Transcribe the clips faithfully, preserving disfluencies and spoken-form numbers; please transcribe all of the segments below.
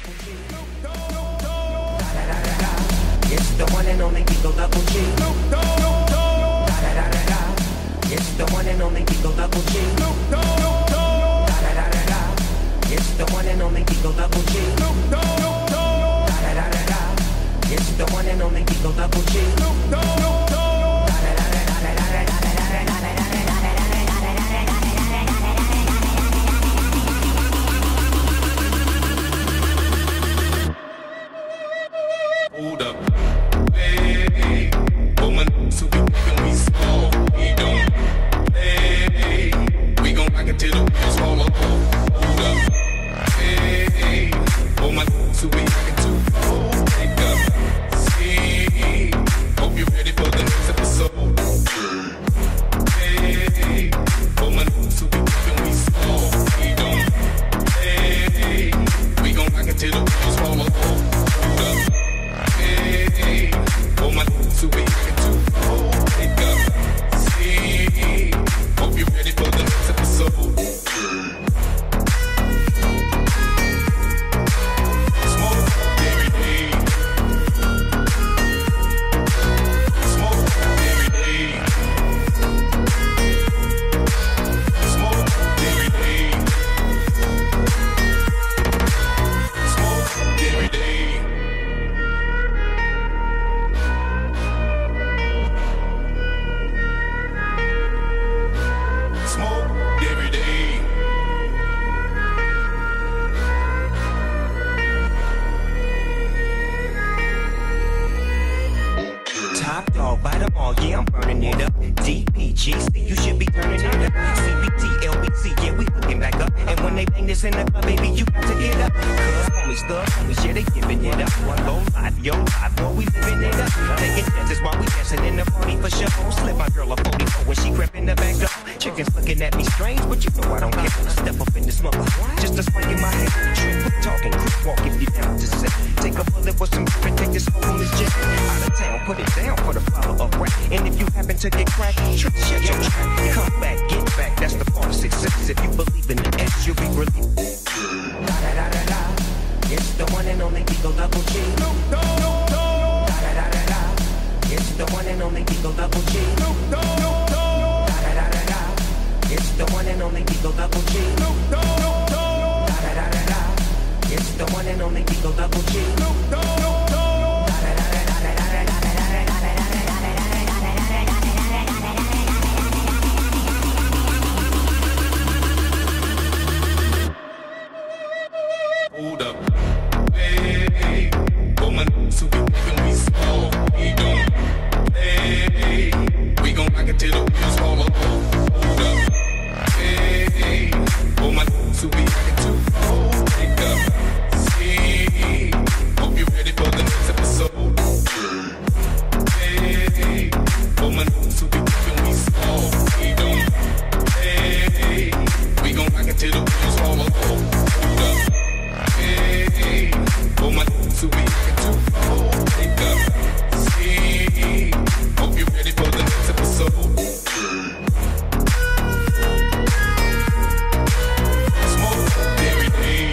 It's the one and only Eagle Double G. It's the one and only Eagle Double G. It's the one and only Eagle Double G. It's the one and only Eagle Double G. Hold up. Hey, woman, so we making we small. We don't play. We gon' rock it till the wheels fall off. Hold up. Hey, woman, so we rockin' too. Wake up. See. Hope you're ready for the next episode. Hey, woman, so we making we small. We don't play. We gon' rock it till the wheels fall off. Hold up. Hey, oh my, so we can do. Wake up, see. Hope you're ready for the next episode. Smoke every day. Smoke every day. Smoke every day. Smoke every day. Top dog by the mall, yeah, I'm burning it up. D P G C, you should be turning it up. C B T, L B C, yeah, we hooking back up. And when they bang this in the club, baby, you got to get up. Cause homies, thug homies, yeah, they giving it up. One low life, yo life, boy, we living it up. Taking chances while we dancing in the party for sure. Slip my girl a forty-four when she crept in the back door. Chickens looking at me strange, but you know I don't care. Step up in this mother, just a spike in my head. Trick, talking, quick walk if you down to sit. Take a bullet with some grip and take this home on this jet. Out of town, put it down for the follow up rap. And if you happen to get cracked, trick, shut your track. Come back, get back, that's the part of success. If you believe in the S, you'll be relieved. Da da da da da. It's the one and only Eagle Double G. Da da da da da. It's the one and only Eagle Double G. Da da da da da. It's the one and only Eagle Double G. Da da da da da. It's the one and only Eagle Double G. Hold up. Hey, woman, so we making we small. We don't play. We gon' rock it till the wheels fall off. Hold up. Hey, woman, so we rockin' too. Wake up, see. Hope you're ready for the next episode. Hey, woman, so we making we small. We don't play. We gon' rock it till the wheels fall off. Hold up. Hey, oh my, so we can do. Wake up, see. Hope you're ready for the next episode. Smoke every day.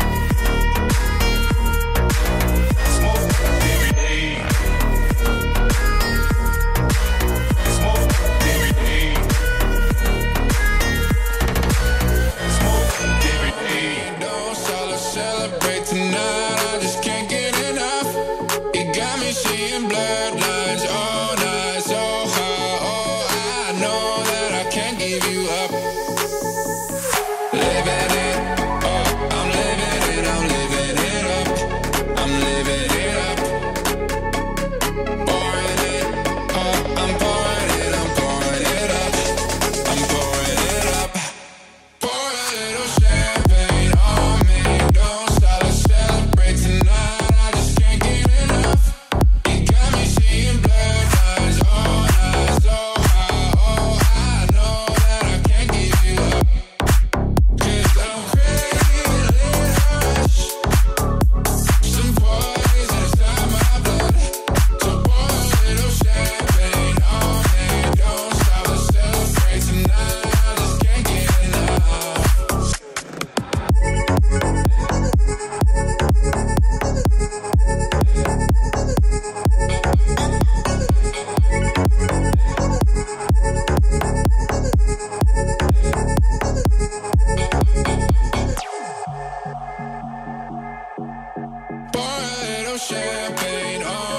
Smoke every day. Smoke every day. Smoke every day. Don't celebrate tonight, I just can't get enough. champagne on.